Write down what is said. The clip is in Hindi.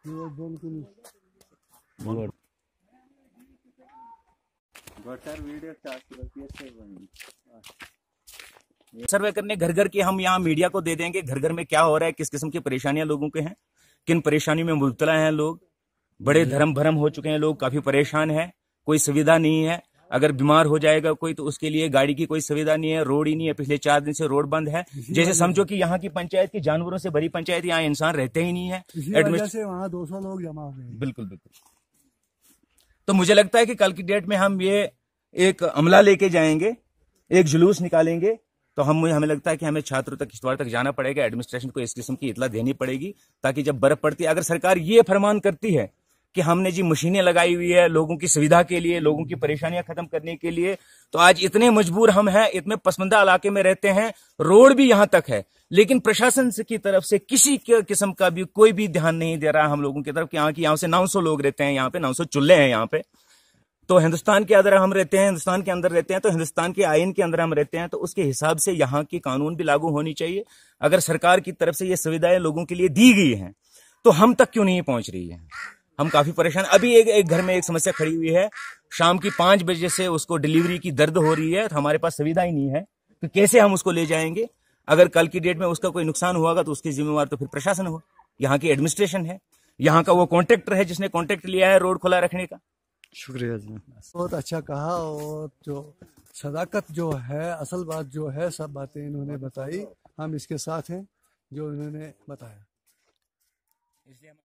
सर्वे करने घर घर की हम यहाँ मीडिया को दे देंगे, घर घर में क्या हो रहा है, किस किस्म की परेशानियां लोगों के हैं, किन परेशानियों में मुब्तला हैं लोग। बड़े धर्म भरम हो चुके हैं लोग, काफी परेशान है, कोई सुविधा नहीं है। अगर बीमार हो जाएगा कोई तो उसके लिए गाड़ी की कोई सुविधा नहीं है, रोड ही नहीं है। पिछले 4 दिन से रोड बंद है। जैसे समझो कि यहाँ की पंचायत की जानवरों से भरी पंचायत, यहाँ इंसान रहते ही नहीं है। से वहाँ 200 लोग जमा हो गए। बिल्कुल बिल्कुल। तो मुझे लगता है कि कल की डेट में हम ये एक अमला लेके जाएंगे, एक जुलूस निकालेंगे, तो हमें लगता है कि हमें छात्रों तक, किश्तवाड़ तक जाना पड़ेगा। एडमिनिस्ट्रेशन को इस किस्म की इतला देनी पड़ेगी, ताकि जब बर्फ पड़ती है, अगर सरकार ये फरमान करती है कि हमने जी मशीनें लगाई हुई है लोगों की सुविधा के लिए, लोगों की परेशानियां खत्म करने के लिए, तो आज इतने मजबूर हम हैं, इतने पसमंदा इलाके में रहते हैं, रोड भी यहां तक है, लेकिन प्रशासन की तरफ से किसी किस्म का भी कोई भी ध्यान नहीं दे रहा हम लोगों की तरफ। यहाँ से 900 लोग रहते हैं, यहाँ पे 900 चूल्हे हैं यहाँ पे। तो हिंदुस्तान के अंदर हम रहते हैं, हिंदुस्तान के अंदर रहते हैं, तो हिंदुस्तान के आईन के अंदर हम रहते हैं, तो उसके हिसाब से यहाँ की कानून भी लागू होनी चाहिए। अगर सरकार की तरफ से ये सुविधाएं लोगों के लिए दी गई हैं, तो हम तक क्यों नहीं पहुंच रही है? हम काफी परेशान। अभी एक घर में एक समस्या खड़ी हुई है, शाम की 5 बजे से उसको डिलीवरी की दर्द हो रही है, तो हमारे पास सुविधा ही नहीं है, तो कैसे हम उसको ले जाएंगे? अगर कल की डेट में उसका कोई नुकसान हुआ तो उसकी जिम्मेवार तो फिर प्रशासन हो, यहाँ की एडमिनिस्ट्रेशन है, यहाँ का वो कॉन्ट्रैक्टर है जिसने कॉन्ट्रैक्ट लिया है रोड खुला रखने का। शुक्रिया जी, बहुत अच्छा कहा। और जो सदाकत जो है, असल बात जो है, सब बातें इन्होंने बताई, हम इसके साथ हैं जो इन्होंने बताया।